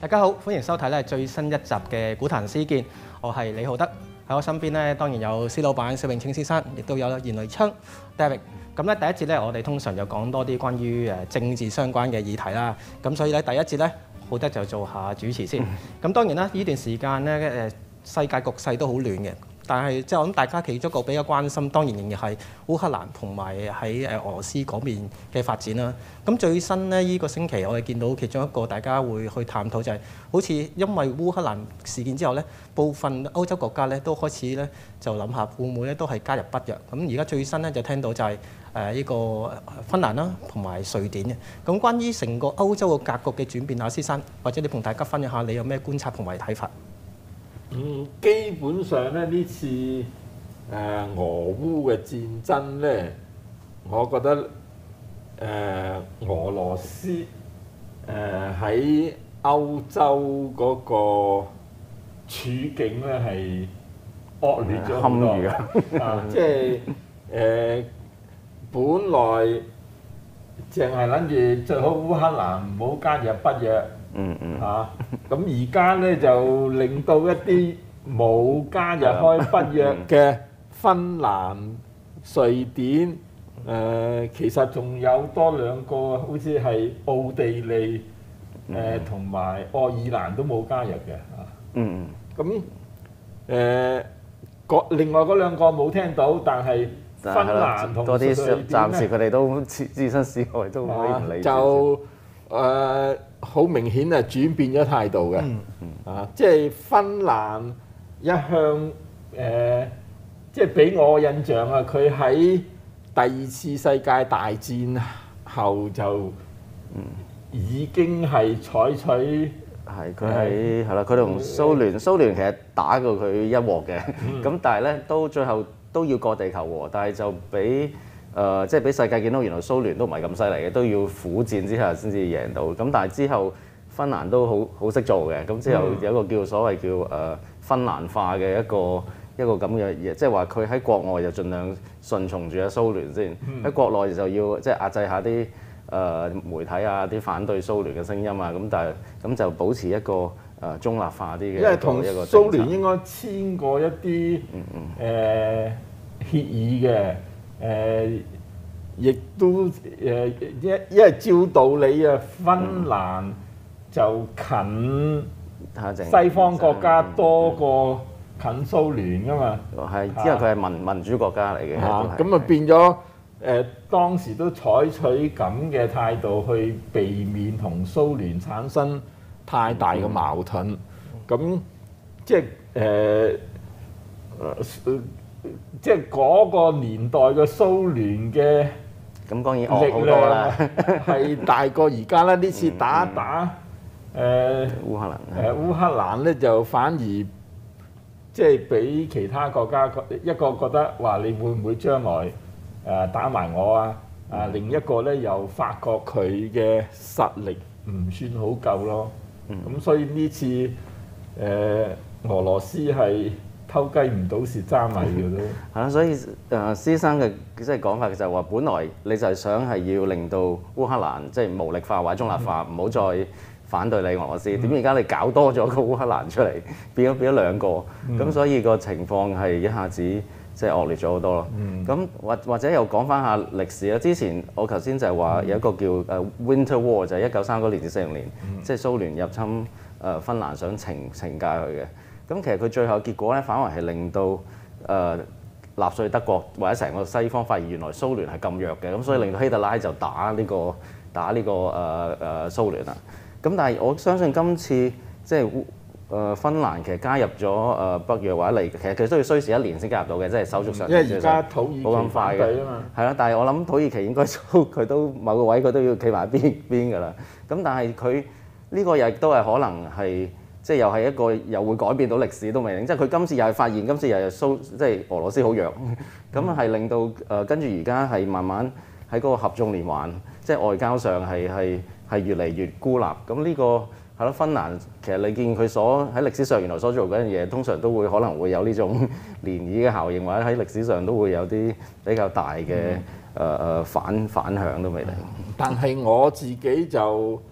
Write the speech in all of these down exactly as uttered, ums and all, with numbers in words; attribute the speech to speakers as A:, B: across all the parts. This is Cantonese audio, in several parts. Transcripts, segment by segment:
A: 大家好，歡迎收睇咧最新一集嘅股壇思見，我係李浩德，喺我身邊咧當然有施老闆施永青先生，亦都有嚴雷昌 David。咁咧第一節咧我哋通常就講多啲關於誒政治相關嘅議題啦，咁所以咧第一節咧浩德就做下主持先。咁當然啦，呢段時間咧誒世界局勢都好亂嘅。但係即係我諗大家其中一個比較關心，當然仍然係烏克蘭同埋喺誒俄羅斯嗰邊嘅發展啦。咁最新呢，呢個星期我哋見到其中一個大家會去探討就係，好似因為烏克蘭事件之後呢，部分歐洲國家呢都開始呢就諗下會唔會呢都係加入北約。咁而家最新呢，就聽到就係誒呢個芬蘭啦同埋瑞典嘅。咁關於成個歐洲嘅格局嘅轉變，阿施生或者你同大家分享下你有咩觀察同埋睇法？
B: 嗯，基本上咧呢次誒、呃、俄烏嘅戰爭咧，我覺得誒、呃、俄羅斯誒喺、呃、歐洲嗰個處境咧係惡劣咗好多嘅，啊，即係誒本來淨係諗住最好烏克蘭唔好加入北約。嗯嗯嚇，咁而家咧就令到一啲冇加入開北約嘅芬蘭、瑞典，誒、呃、其實仲有多兩個，好似係奧地利，誒同埋愛爾蘭都冇加入嘅嚇。嗯嗯。咁誒，嗰、呃、另外嗰兩個冇聽到，但係芬蘭同瑞典咧，
C: 暫時佢哋都置身事外，都可以唔理。
B: 就誒。好明顯係轉變咗態度嘅，嗯嗯、啊，即係芬蘭一向誒、呃，即係俾我印象啊，佢喺第二次世界大戰後就已經係採取
C: 係佢喺係啦，佢同蘇聯蘇聯其實打過佢一鑊嘅，咁、嗯、但係咧都最後都要割地求和，但係就俾。誒、呃，即係俾世界見到原來蘇聯都唔係咁犀利嘅，都要苦戰之下先至贏到。咁但係之後芬蘭都好好識做嘅。咁之後有一個叫所謂叫誒、呃、芬蘭化嘅一個一個咁嘅嘢，即係話佢喺國外就盡量順從住阿蘇聯先，喺、嗯、國內就要即係壓制下啲誒、呃、媒體啊、啲反對蘇聯嘅聲音啊。咁但係咁就保持一個誒、呃、中立化啲嘅。因
B: 為同蘇聯應該簽過一啲誒、嗯嗯呃、協議嘅。誒、呃，亦都誒一因為照道理啊，芬蘭就近西方國家多過近蘇聯噶嘛。
C: 係，因為佢係民民主國家嚟嘅。
B: 咁啊變咗誒、呃，當時都採取咁嘅態度去避免同蘇聯產生太大嘅矛盾。咁、嗯、即係誒。呃呃即係嗰個年代嘅蘇聯嘅
C: 咁當然惡好多啦，
B: 係大過而家啦。呢次打一打誒、呃、
C: 烏克蘭，
B: 誒烏克蘭咧就反而即係俾其他國家一個覺得話你會唔會將來誒打埋我啊？啊、嗯、另一個咧又發覺佢嘅實力唔算好夠咯。咁、嗯、所以呢次誒、呃、俄羅斯係。偷雞唔到蝕揸米嘅都
C: 係啦，所以誒施生嘅即係講法就係話，本來你就係想係要令到烏克蘭即係無力化或者中立化，唔好、嗯、再反對你俄羅斯。點解而家你搞多咗個烏克蘭出嚟，變咗變咗兩個，咁、嗯、所以個情況係一下子即係惡劣咗好多咯。咁或、嗯、或者又講翻下歷史啦。之前我頭先就係話有一個叫誒 Winter War，就係一九三九年至四零年，嗯、即係蘇聯入侵誒芬蘭，想懲懲戒佢嘅。咁其實佢最後結果咧，反而係令到誒、呃、納粹德國或者成個西方發現原來蘇聯係咁弱嘅，咁所以令到希特拉就打呢、這個打呢、這個誒誒、呃、蘇聯啦。咁但係我相信今次即係誒芬蘭其實加入咗誒北約或者嚟，其實佢都要需時一年先加入到嘅，即係手續上。
B: 因為而家土耳其
C: 冇咁快嘅啊嘛。係啦，但係我諗土耳其應該佢都某個位佢都要企埋邊邊㗎啦。咁但係佢呢個亦都係可能係。即係又係一個又會改變到歷史都未定，即係佢今次又係發現，今次又係蘇即係俄羅斯好弱，咁係、嗯、令到誒跟住而家係慢慢喺嗰個合縱連環，即係外交上係係係越嚟越孤立。咁呢、這個係咯，芬蘭其實你見佢所喺歷史上原來所做嗰樣嘢，通常都會可能會有呢種漣漪嘅效應，或者喺歷史上都會有啲比較大嘅誒誒反反響都未定。
B: 但係我自己就。誒、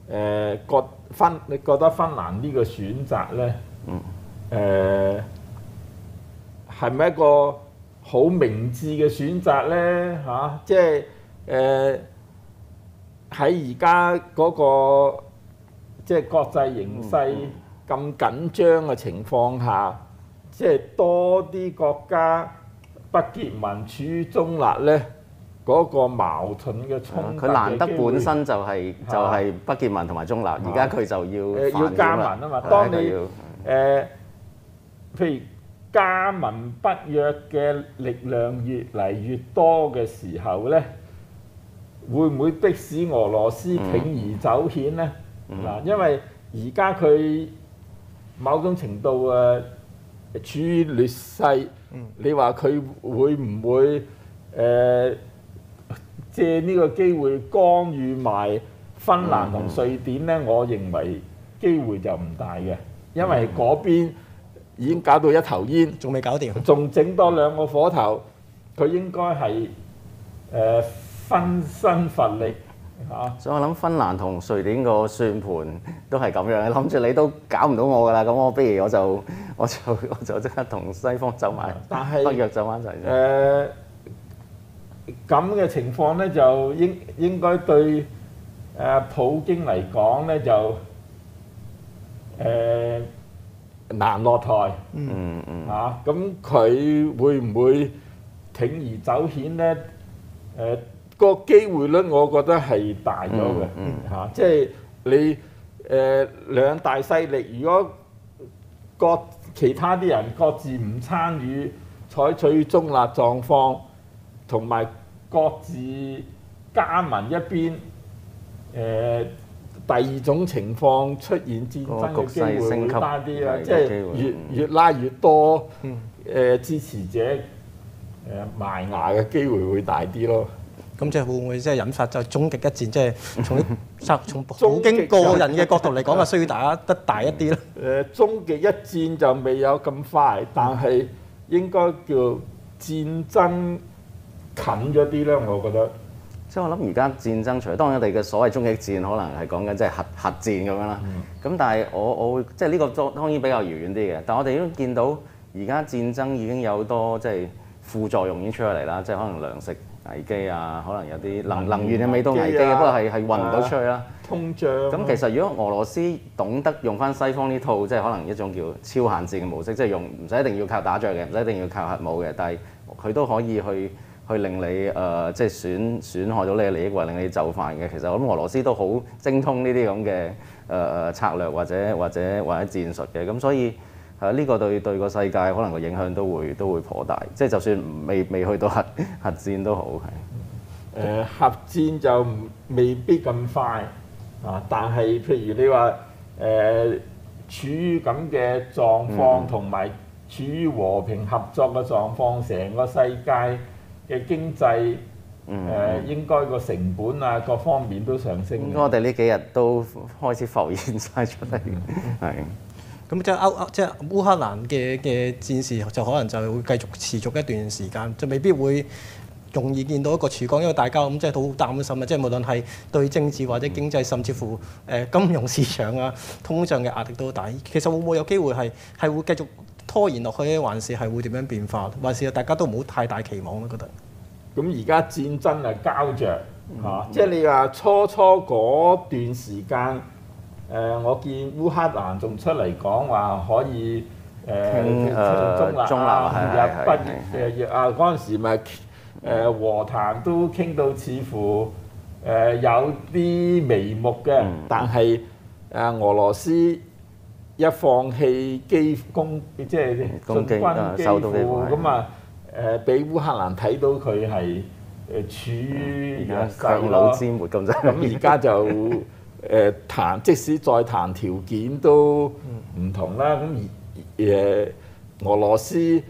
B: 誒覺芬你覺得芬蘭呢個選擇咧，誒係咪一個好明智嘅選擇咧？嚇、啊，即係誒喺而家嗰個即係國際形勢咁緊張嘅情況下，即係多啲國家不結盟處於中立咧。嗰個矛盾嘅衝突，
C: 佢難得本身就係就係不結盟同埋中立，而家佢就要
B: 誒要加盟啊嘛。當你誒譬如加盟北約嘅力量越嚟越多嘅時候咧，會唔會迫使俄羅斯鋌而走險咧？嗱，因為而家佢某種程度誒處於劣勢，你話佢會唔會誒？借呢個機會干預埋芬蘭同瑞典咧，我認為機會就唔大嘅，因為嗰邊已經搞到一頭煙，
A: 仲未搞掂，
B: 仲整多兩個火頭，佢應該係誒分身乏力嚇。
C: 所以我諗芬蘭同瑞典個算盤都係咁樣，諗住你都搞唔到我㗎啦，咁我不如我就我就我就即刻同西方走埋，
B: 但係
C: 北約走翻齊啫。
B: 誒咁嘅情況咧，就應應該對誒普京嚟講咧，就誒、呃、難落台。
C: 嗯嗯。
B: 嚇，咁佢會唔會鋌而走險咧？誒、呃個機會率，我覺得係大咗嘅。
C: 嗯
B: 嚇、啊，即係你誒、呃、兩大勢力，如果各其他啲人各自唔參與，採取中立狀況。同埋各自加盟一邊，誒、呃、第二種情況出現戰爭嘅機會會大啲啊！即係越越拉越多，誒、呃、支持者誒、呃、埋牙嘅機會會大啲咯。
A: 咁即係會唔會即係引發就終極一戰？即係從啲從普京個人嘅角度嚟講啊，需要打得大一啲咧。
B: 誒終極一戰就未有咁快，但係應該叫戰爭。近咗啲咧，我覺得。
C: 即係我諗而家戰爭，除咗當然我哋嘅所謂終極戰，可能係講緊即係核核戰咁樣啦。咁、嗯、但係我我會即係呢個當然比較遙遠啲嘅。但係我哋都見到而家戰爭已經有好多即係副作用已經出咗嚟啦。即係可能糧食危機啊，可能有啲能能源嘅未到危機嘅，啊、不過係係運唔到出去啦。
B: 通脹。咁
C: 其實如果俄羅斯懂得用翻西方呢套，即係可能一種叫超限戰嘅模式，即係用唔使一定要靠打仗嘅，唔使一定要靠核武嘅，但係佢都可以去。去令你誒、呃、即係損損害到你嘅利益，或者令你就範嘅。其實我諗俄羅斯都好精通呢啲咁嘅誒誒策略或者或者或者戰術嘅。咁所以誒呢、呃這個對對個世界可能個影響都會都會頗大。即係就算未未去到核核戰都好係。
B: 誒、呃、核戰就未必咁快啊，但係譬如你話誒、呃、處於咁嘅狀況，同埋、嗯、處於和平合作嘅狀況，成個世界嘅經濟誒、
C: 嗯
B: 呃、應該個成本啊各方面都上升。
C: 應該我哋呢幾日都開始浮現晒出嚟，係、嗯。
A: 咁即係歐即係烏克蘭嘅嘅戰事就可能就會繼續持續一段時間，就未必會容易見到一個曙光，因為大家咁即係都好擔心啊！即係無論係對政治或者經濟，甚至乎誒金融市場啊、通脹嘅壓力都大。其實會唔會有機會係係會繼續拖延落去咧，還是係會點樣變化？還是大家都唔好太大期望咧？覺得。
B: 咁而家戰爭係膠着嚇，嗯、即係你話初初嗰段時間，誒、呃、我見烏克蘭仲出嚟講話可以誒誒中立啊，入北約啊，嗰陣時咪誒和談都傾到似乎誒、呃、有啲眉目嘅，嗯、但係誒、呃、俄羅斯一放棄基攻，即係進軍基輔咁啊！誒俾烏克蘭睇到佢係誒處於弱勢咯，咁而家就誒、呃、談，即使再談條件都唔同啦。咁而誒俄羅斯，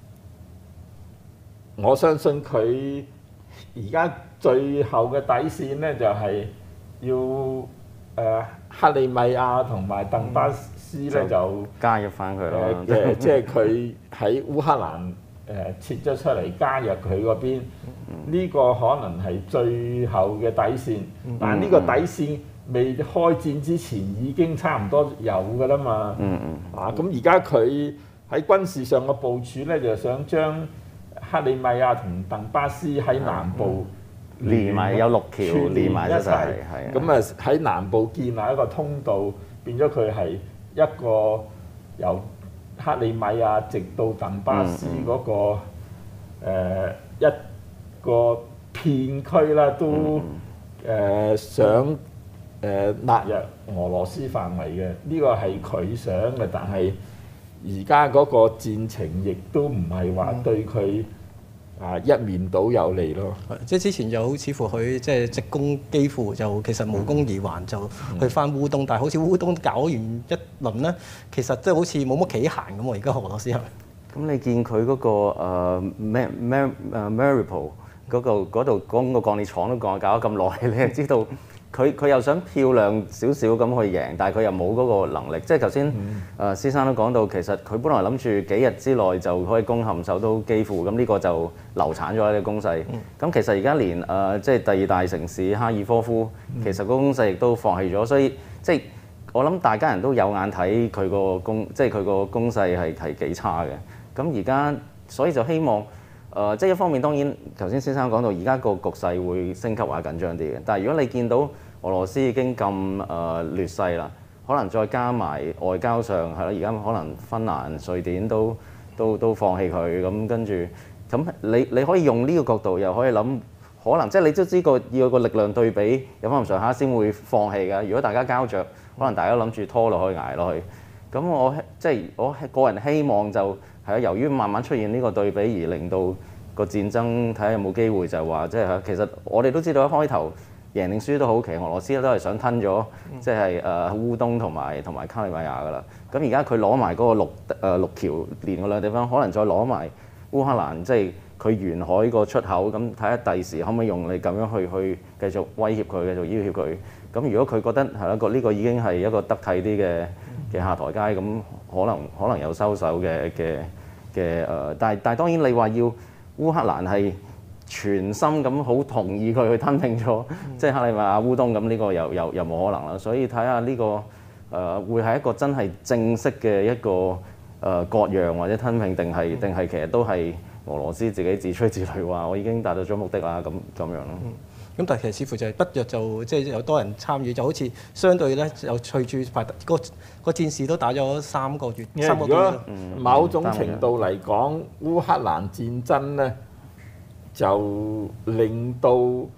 B: 我相信佢而家最後嘅底線咧，就係、是、要誒、呃、克里米亞同埋鄧巴斯咧、嗯、就
C: 加入翻佢咯。
B: 誒即係佢喺烏克蘭。誒撤咗出嚟加入佢嗰邊，呢、嗯、個可能係最後嘅底線。嗯、但係呢個底線未開戰之前已經差唔多有㗎啦嘛。
C: 嗯嗯。
B: 啊，咁而家佢喺軍事上嘅部署咧，就想將克里米亞同鄧巴斯喺南部
C: 連埋有六條連埋一齊，係
B: 咁啊喺南部建立一個通道，變咗佢係一個由克里米亞直到鄧巴斯嗰、那個誒、嗯呃、一個片區啦，都誒、呃、想誒、呃、納入俄羅斯範圍嘅。呢、這個係佢想嘅，但係而家嗰個戰情亦都唔係話對佢啊一面倒有利咯。
A: 即係之前又好似乎佢即係直攻基輔，就其實無功而還，就去翻烏東。但係好似烏東搞完一輪咧，其實即係好似冇乜企閒咁喎。而家俄羅斯係咪？
C: 咁你見佢嗰個誒 Mar Mar 誒 Mariupol 嗰個嗰度嗰個鋼鐵廠都講搞咗咁耐，你係知道佢佢又想漂亮少少咁去贏，但係佢又冇嗰個能力。即係頭先誒施生都講到，其實佢本來諗住幾日之內就可以攻陷首都基輔，咁呢個就流產咗呢個攻勢。咁、嗯、其實而家連誒、呃、即係第二大城市哈爾科夫，其實個攻勢亦都放棄咗，所以即係我諗大家人都有眼睇佢個攻，即係佢個攻勢係係幾差嘅。咁而家所以就希望誒、呃，即係一方面當然頭先先生講到，而家個局勢會升級或者緊張啲嘅。但係如果你見到俄羅斯已經咁誒、呃、劣勢啦，可能再加埋外交上係咯，而家可能芬蘭、瑞典都都都放棄佢咁，跟住咁你你可以用呢個角度，又可以諗可能即係你都知個要有個力量對比有翻咁上下先會放棄㗎。如果大家膠着，可能大家諗住拖落去捱落去。咁我即係我個人希望就係啊，由於慢慢出現呢個對比，而令到個戰爭睇下有冇機會就係話，即係其實我哋都知道一開頭贏定輸都好，其實俄羅斯都係想吞咗，即係誒烏東同埋同埋卡里米亞㗎啦。咁而家佢攞埋嗰個六誒六橋連嗰兩地方，可能再攞埋烏克蘭，即係佢沿海個出口，咁睇下第時可唔可以用你咁樣去去繼續威脅佢，繼續要挾佢。咁如果佢覺得係一個呢個已經係一個得體啲嘅嘅下台階，咁可能可能有收手嘅嘅嘅誒，但係但係當然你話要烏克蘭係全心咁好同意佢去吞併咗，即係克里米亞烏東，咁呢個又又又冇可能啦。所以睇下呢個誒、呃、會係一個真係正式嘅一個誒、呃、割讓或者吞併，定係定係其實都係俄羅斯自己自吹自擂話我已經達到咗目的啦，咁咁樣咯。
A: 咁但係其實似乎就係北約就即係、就是、有多人參與，就好似相對咧又隨住排個個戰事都打咗三個月，三個月。
B: 如果某種程度嚟講，烏克蘭戰爭咧就令到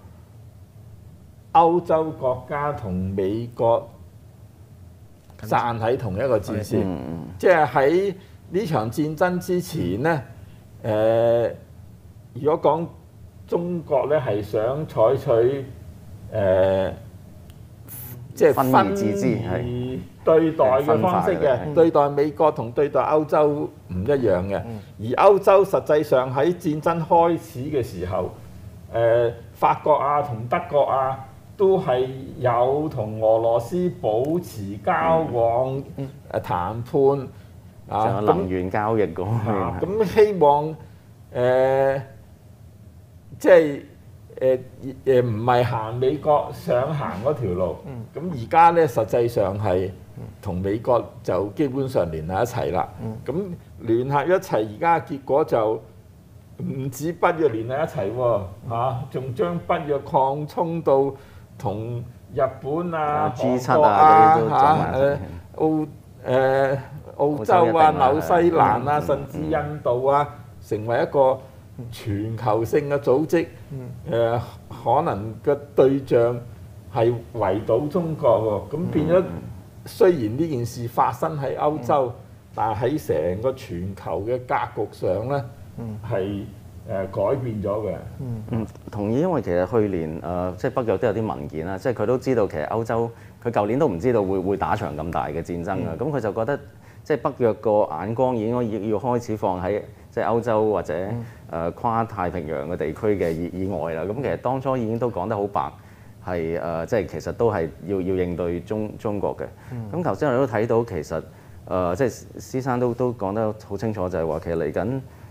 B: 歐洲國家同美國站喺同一個戰線，即係喺呢場戰爭之前咧，誒、呃，如果講中國咧係想採取誒、呃，即係分而治之係對待嘅方式嘅，對待美國同對待歐洲唔一樣嘅。而歐洲實際上喺戰爭開始嘅時候，誒、呃、法國啊同德國啊都係有同俄羅斯保持交往、誒談判啊，
C: 能源交易嗰方面。
B: 咁希望誒。呃即係誒誒唔係行美國想行嗰條路，咁而家咧實際上係同美國就基本上聯合一齊啦。咁、嗯、聯合一齊，而家結果就唔止北約聯合一齊喎，嚇，仲將北約擴充到同日本啊、韓國啊、嚇誒澳誒、呃、澳洲啊、紐西蘭啊，甚至印度啊，成為一個全球性嘅組織，誒、呃、可能嘅對象係圍堵中國喎，咁變咗雖然呢件事發生喺歐洲，但係喺成個全球嘅格局上咧，係誒、呃、改變咗嘅。
C: 嗯，同意，因為其實去年誒、呃、即係北約都有啲文件啦，即係佢都知道其實歐洲佢舊年都唔知道會會打場咁大嘅戰爭嘅，咁佢、嗯、就覺得即係北約個眼光已經要要開始放喺即係歐洲或者誒、呃、跨太平洋嘅地區嘅以以外啦。咁其實當初已經都講得好白，係誒、呃、即係其實都係要要應對中中國嘅。咁頭先我哋都睇到其實誒、呃、即係施生都都講得好清楚，就係話其實嚟緊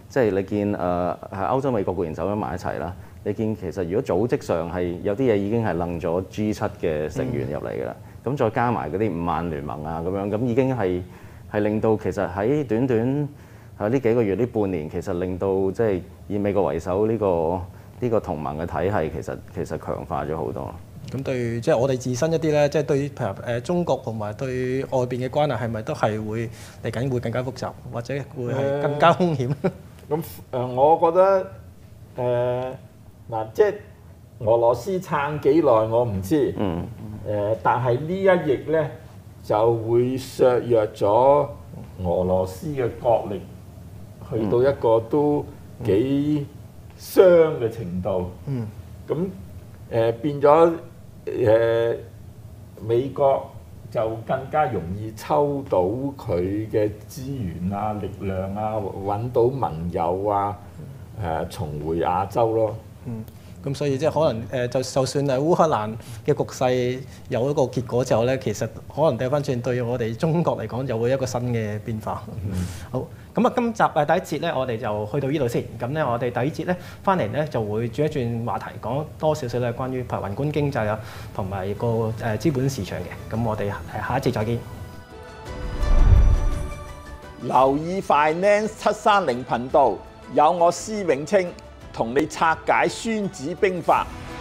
C: 即係你見誒係歐洲美國固然走咗埋一齊啦，你見其實如果組織上係有啲嘢已經係楞咗 G 七嘅成員入嚟㗎啦，咁、嗯、再加埋嗰啲五萬聯盟啊咁樣，咁已經係係令到其實喺短短喺呢幾個月呢半年，其實令到即係以美國為首呢、呢個呢、呢個同盟嘅體系，其實其實強化咗好多。
A: 咁對即係我哋自身一啲咧，即係對譬如誒中國同埋對外邊嘅關係係咪都係會嚟緊會更加複雜，或者會係更加兇險？
B: 咁誒、呃，我覺得誒嗱、呃，即係俄羅斯撐幾耐我唔知，誒、
C: 嗯
B: 呃，但係呢一役咧就會削弱咗俄羅斯嘅國力，去到一個都幾傷嘅程度。
A: 嗯。
B: 咁誒、呃、變咗誒、呃、美國就更加容易抽到佢嘅資源啊、力量啊，揾到盟友啊，誒、呃、重回亞洲咯。
A: 嗯。咁所以即係可能誒，就就算係烏克蘭嘅局勢有一個結果之後咧，其實可能掉翻轉對我哋中國嚟講，就會一個新嘅變化。嗯、好，咁啊，今集誒第一節咧，我哋就去到呢度先。咁咧，我哋第二節咧翻嚟咧就會轉一轉話題，講多少少咧關於譬如宏觀經濟啊，同埋個誒資本市場嘅。咁我哋誒下一節再見。
B: 留意 Finance 七三零頻道，有我施永青同你拆解孫子兵法。